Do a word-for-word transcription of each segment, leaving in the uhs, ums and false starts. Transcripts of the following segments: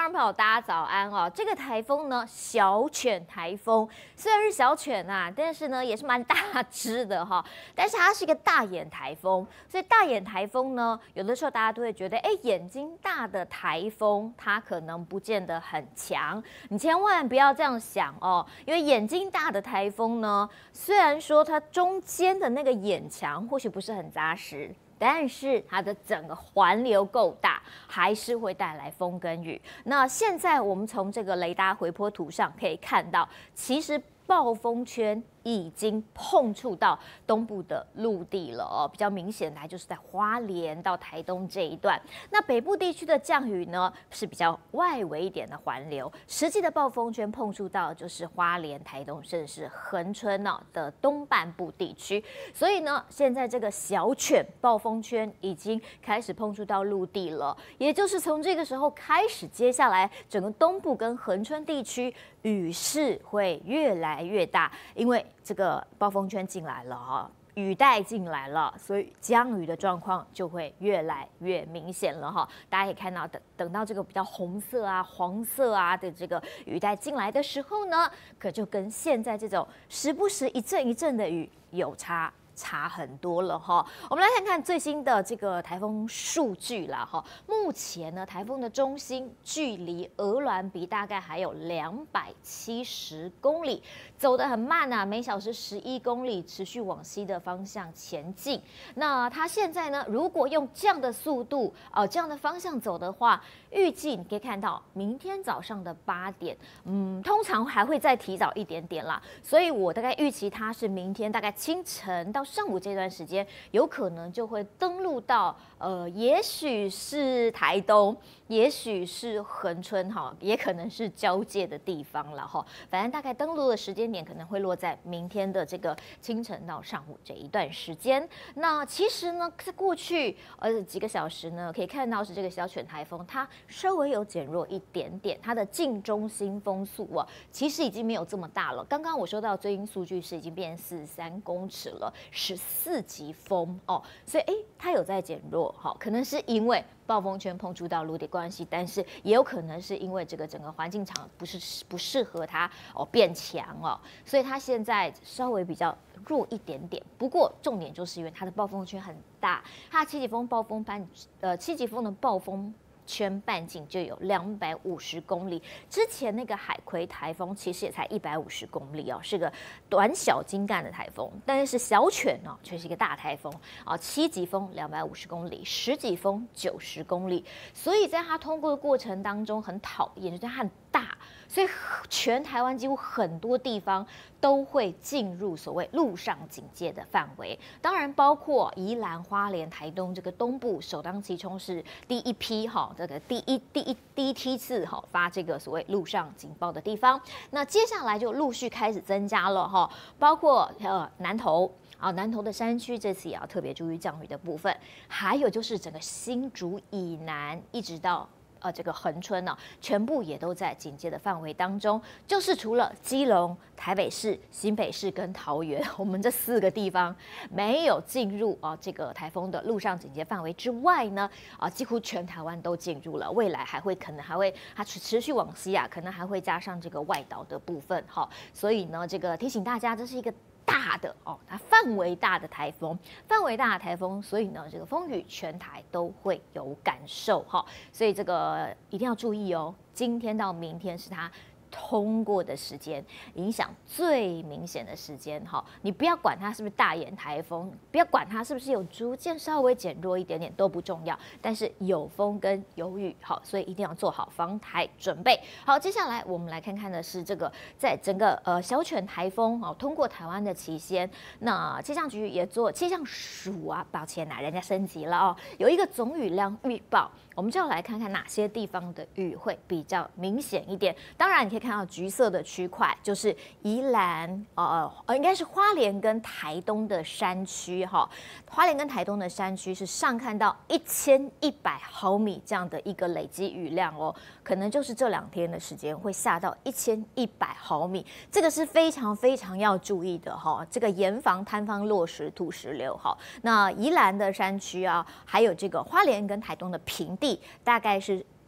众朋友，大家早安哦！这个台风呢，小犬台风，虽然是小犬啊，但是呢也是蛮大只的哈。但是它是一个大眼台风，所以大眼台风呢，有的时候大家都会觉得，哎，眼睛大的台风它可能不见得很强。你千万不要这样想哦，因为眼睛大的台风呢，虽然说它中间的那个眼墙或许不是很扎实。但是它的整个环流够大，还是会带来风跟雨。那现在我们从这个雷达回波图上可以看到，其实暴风圈已经碰触到东部的陆地了哦，比较明显的就是在花莲到台东这一段。那北部地区的降雨呢是比较外围一点的环流，实际的暴风圈碰触到就是花莲、台东，甚至是恒春呢的东半部地区。所以呢，现在这个小犬暴风圈已经开始碰触到陆地了，也就是从这个时候开始，接下来整个东部跟恒春地区雨势会越来越大，因为这个暴风圈进来了哈，雨带进来了，所以降雨的状况就会越来越明显了哈。大家也看到，等等到这个比较红色啊、黄色啊的这个雨带进来的时候呢，可就跟现在这种时不时一阵一阵的雨有差。差很多了哈，我们来看看最新的这个台风数据啦哈。目前呢，台风的中心距离鹅銮鼻大概还有两百七十公里，走得很慢啊，每小时十一公里，持续往西的方向前进。那它现在呢，如果用这样的速度呃这样的方向走的话，预计你可以看到明天早上的八点，嗯，通常还会再提早一点点啦，所以我大概预期它是明天大概清晨到上午这段时间，有可能就会登陆到呃，也许是台东，也许是恒春哈，也可能是交界的地方了哈。反正大概登陆的时间点可能会落在明天的这个清晨到上午这一段时间。那其实呢，在过去呃几个小时呢，可以看到是这个小犬台风，它稍微有减弱一点点，它的近中心风速啊，其实已经没有这么大了。刚刚我收到最新数据是已经变四十三公尺了。十四级风哦，所以哎，它有在减弱，好，可能是因为暴风圈碰触到陆地关系，但是也有可能是因为这个整个环境场不是不适合它哦变强哦，所以它现在稍微比较弱一点点。不过重点就是因为它的暴风圈很大，它的七级风暴风半呃七级风的暴风圈半径就有两百五十公里，之前那个海葵台风其实也才一百五十公里哦，是个短小精干的台风，但是小犬哦却是一个大台风啊，七级风两百五十公里，十级风九十公里，所以在它通过的过程当中很讨厌，就是它很大，所以全台湾几乎很多地方都会进入所谓陆上警戒的范围，当然包括宜兰、花莲、台东这个东部首当其冲是第一批哈，这个第一第一第一梯次哈发这个所谓陆上警报的地方，那接下来就陆续开始增加了哈，包括呃南投。啊，南投的山区这次也要特别注意降雨的部分，还有就是整个新竹以南一直到呃这个恒春呢、啊，全部也都在警戒的范围当中。就是除了基隆、台北市、新北市跟桃园，我们这四个地方没有进入啊这个台风的陆上警戒范围之外呢，啊几乎全台湾都进入了。未来还会可能还会它持续往西啊，可能还会加上这个外岛的部分哈。所以呢，这个提醒大家，这是一个大的哦，它范围大的台风，范围大的台风，所以呢，这个风雨全台都会有感受哈，所以这个一定要注意哦。今天到明天是它通过的时间，影响最明显的时间哈，你不要管它是不是大眼台风，不要管它是不是有逐渐稍微减弱一点点都不重要，但是有风跟有雨好，所以一定要做好防台准备。好，接下来我们来看看的是这个在整个呃小犬台风哦通过台湾的期间，那气象局也做气象署啊，抱歉呐、啊，人家升级了哦，有一个总雨量预报，我们就要来看看哪些地方的雨会比较明显一点。当然，你可以看到橘色的区块，就是宜兰呃呃，应该是花莲跟台东的山区哈。花莲跟台东的山区是上看到一千一百毫米这样的一个累积雨量哦，可能就是这两天的时间会下到一千一百毫米，这个是非常非常要注意的哈。这个严防塌方落石、土石流哈。那宜兰的山区啊，还有这个花莲跟台东的平地，大概是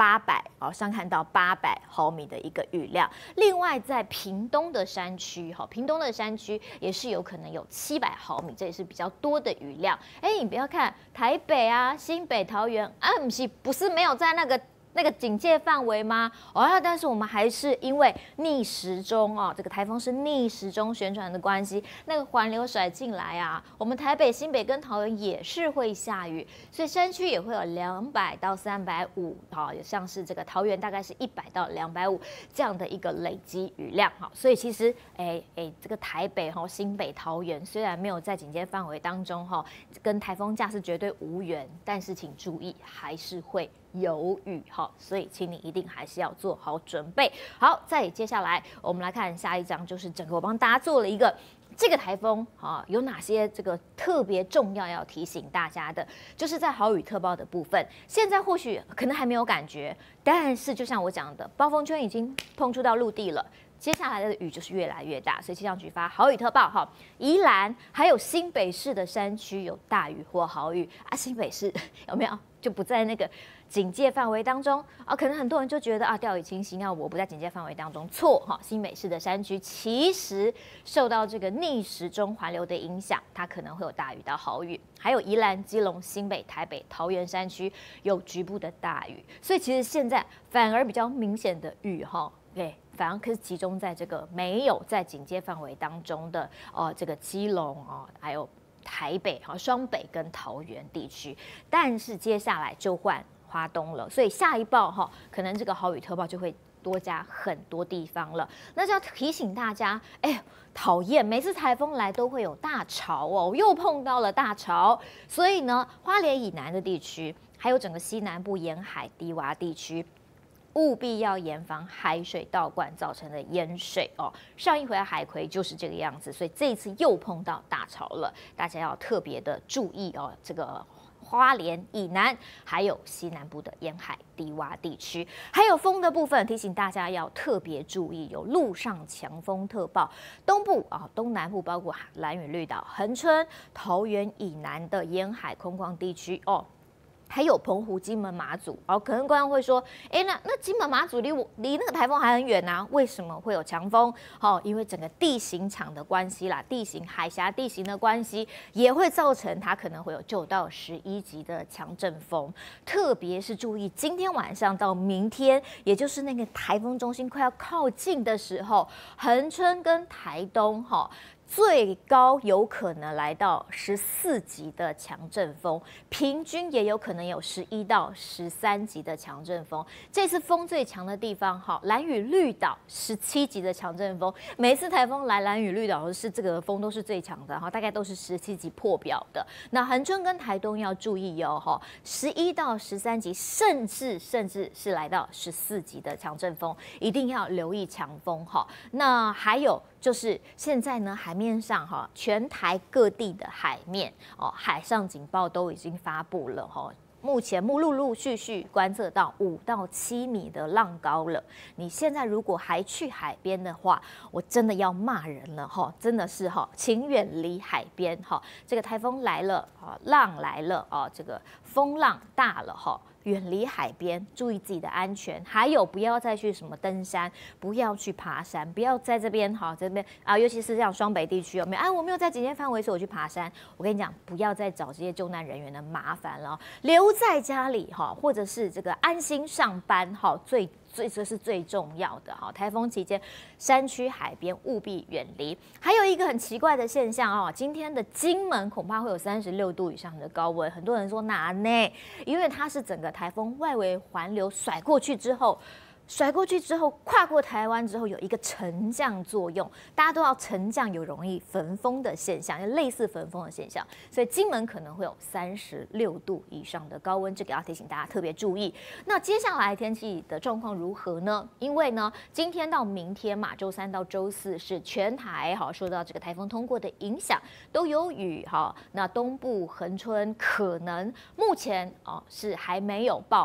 八百哦，上看到八百毫米的一个雨量。另外，在屏东的山区，哈，屏东的山区也是有可能有七百毫米，这也是比较多的雨量。哎，你不要看台北啊、新北、桃园啊，不是不是没有在那个。那个警戒范围吗？哦，但是我们还是因为逆时钟哦，这个台风是逆时钟旋转的关系，那个环流甩进来啊，我们台北、新北跟桃园也是会下雨，所以山区也会有两百到三百五，好，也像是这个桃园大概是一百到两百五这样的一个累积雨量，好，所以其实哎哎，这个台北哈、新北、桃园虽然没有在警戒范围当中哈，跟台风假是绝对无缘，但是请注意还是会有雨哈，所以请你一定还是要做好准备。好，再接下来我们来看下一张，就是整个我帮大家做了一个这个台风啊有哪些这个特别重要要提醒大家的，就是在豪雨特报的部分，现在或许可能还没有感觉，但是就像我讲的，暴风圈已经碰触到陆地了。接下来的雨就是越来越大，所以气象局发豪雨特报哈，宜兰还有新北市的山区有大雨或豪雨啊，新北市有没有就不在那个警戒范围当中啊？可能很多人就觉得啊，掉以轻心啊，我不在警戒范围当中，错哈。新北市的山区其实受到这个逆时钟环流的影响，它可能会有大雨到豪雨，还有宜兰、基隆、新北、台北、桃园山区有局部的大雨，所以其实现在反而比较明显的雨哈。对，反而可是集中在这个没有在警戒范围当中的哦，这个基隆哦，还有台北哈、双北跟桃园地区，但是接下来就换花东了，所以下一报哈，可能这个豪雨特报就会多加很多地方了。那就要提醒大家，哎，讨厌，每次台风来都会有大潮哦，又碰到了大潮，所以呢，花莲以南的地区，还有整个西南部沿海低洼地区。务必要严防海水倒灌造成的淹水哦。上一回海葵就是这个样子，所以这一次又碰到大潮了，大家要特别的注意哦。这个花莲以南，还有西南部的沿海低洼地区，还有风的部分，提醒大家要特别注意，有陆上强风特报。东部啊、东南部包括兰屿、绿岛、恒春、桃园以南的沿海空旷地区哦。还有澎湖、金门、马祖，哦，可能观众会说，哎，那那金门、马祖离我离那个台风还很远啊，为什么会有强风？哦，因为整个地形场的关系啦，地形海峡地形的关系，也会造成它可能会有九到十一级的强阵风。特别是注意今天晚上到明天，也就是那个台风中心快要靠近的时候，恒春跟台东，哈、哦。最高有可能来到十四级的强阵风，平均也有可能有十一到十三级的强阵风。这次风最强的地方，哈，兰屿绿岛十七级的强阵风。每次台风来兰屿绿岛是这个风都是最强的，哈，大概都是十七级破表的。那恒春跟台东要注意哦，哈，十一到十三级，甚至甚至是来到十四级的强阵风，一定要留意强风哈。那还有。就是现在呢，海面上哈，全台各地的海面哦，海上警报都已经发布了哈。目前陆陆续续观测到五到七米的浪高了。你现在如果还去海边的话，我真的要骂人了哈！真的是哈，请远离海边哈。这个台风来了啊，浪来了啊，这个风浪大了哈。远离海边，注意自己的安全。还有，不要再去什么登山，不要去爬山，不要在这边哈，这边啊，尤其是这样双北地区有没有？哎，我没有在警戒范围，所以我去爬山。我跟你讲，不要再找这些救难人员的麻烦了，留在家里哈，或者是这个安心上班哈，最。最这是最重要的哈，台风期间山区海边务必远离。还有一个很奇怪的现象哦，今天的金门恐怕会有三十六度以上的高温，很多人说哪呢？因为它是整个台风外围环流甩过去之后。甩过去之后，跨过台湾之后，有一个沉降作用，大家都要沉降有容易焚风的现象，类似焚风的现象，所以金门可能会有三十六度以上的高温，这个要提醒大家特别注意。那接下来天气的状况如何呢？因为呢，今天到明天嘛，周三到周四是全台哈受到这个台风通过的影响，都有雨哈。那东部恒春可能目前哦是还没有报。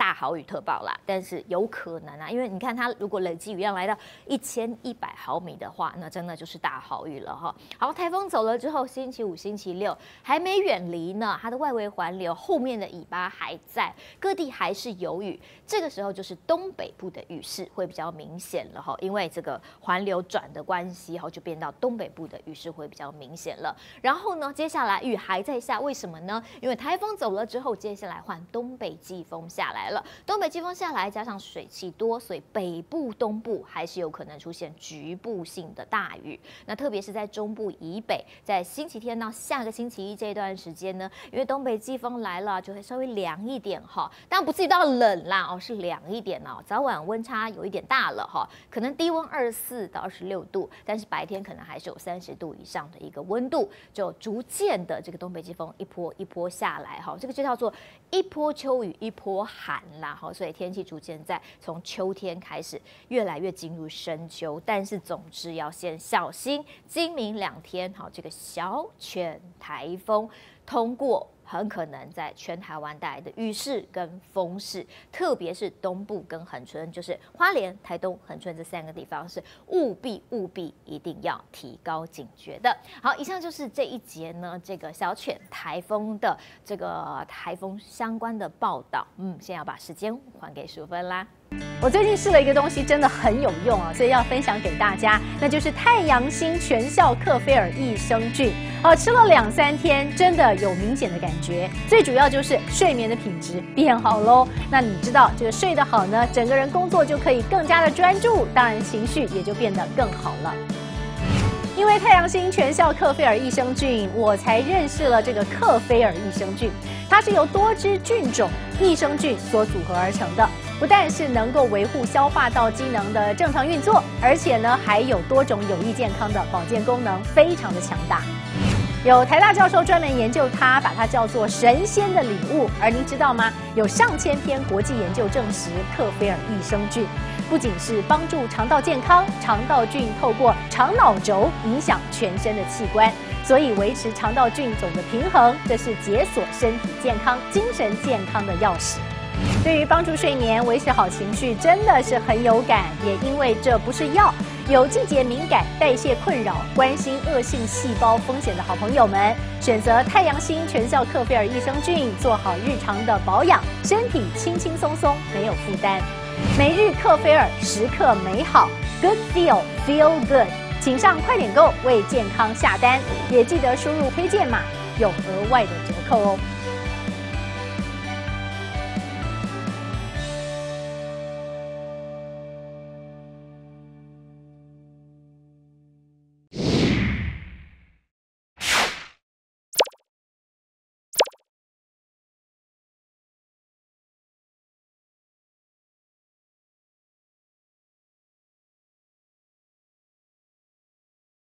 大豪雨特报啦，但是有可能啊，因为你看它如果累积雨量来到一千一百毫米的话，那真的就是大豪雨了哈。好，台风走了之后，星期五、星期六还没远离呢，它的外围环流后面的尾巴还在，各地还是有雨。这个时候就是东北部的雨势会比较明显了哈，因为这个环流转的关系哈，就变到东北部的雨势会比较明显了。然后呢，接下来雨还在下，为什么呢？因为台风走了之后，接下来换东北季风下来了。东北季风下来，加上水汽多，所以北部、东部还是有可能出现局部性的大雨。那特别是在中部以北，在星期天到下个星期一这一段时间呢，因为东北季风来了，就会稍微凉一点哈，当然不至于到冷啦哦，是凉一点哦。早晚温差有一点大了哈，可能低温二十四到二十六度，但是白天可能还是有三十度以上的一个温度，就逐渐的这个东北季风一波一波下来哈，这个就叫做一波秋雨一波寒啦哈，所以天气逐渐在从秋天开始越来越进入深秋，但是总之要先小心今明两天好这个小犬台风通过，很可能在全台湾带来的雨势跟风势，特别是东部跟恒春，就是花莲、台东、恒春这三个地方，是务必务必一定要提高警觉的。好，以上就是这一节呢，这个小犬台风的这个台风相关的报道。嗯，现在要把时间还给淑芬啦。 我最近试了一个东西，真的很有用啊，所以要分享给大家，那就是太阳星全效克菲尔益生菌。哦，吃了两三天，真的有明显的感觉。最主要就是睡眠的品质变好喽。那你知道这个睡得好呢，整个人工作就可以更加的专注，当然情绪也就变得更好了。因为太阳星全效克菲尔益生菌，我才认识了这个克菲尔益生菌。它是由多支菌种益生菌所组合而成的，不但是能够维护消化道机能的正常运作，而且呢还有多种有益健康的保健功能，非常的强大。有台大教授专门研究它，把它叫做神仙的礼物。而您知道吗？有上千篇国际研究证实，克菲尔益生菌不仅是帮助肠道健康，肠道菌透过肠脑轴影响全身的器官，所以维持肠道菌种的平衡，这是解锁身体健康、精神健康的钥匙。对于帮助睡眠、维持好情绪，真的是很有感。也因为这不是药，有季节敏感、代谢困扰、关心恶性细胞风险的好朋友们，选择太阳星全效克菲尔益生菌，做好日常的保养，身体轻轻松松，没有负担。每日克菲尔，时刻美好 ，Good Feel Feel Good， 请上快点购为健康下单，也记得输入推荐码，有额外的折扣哦。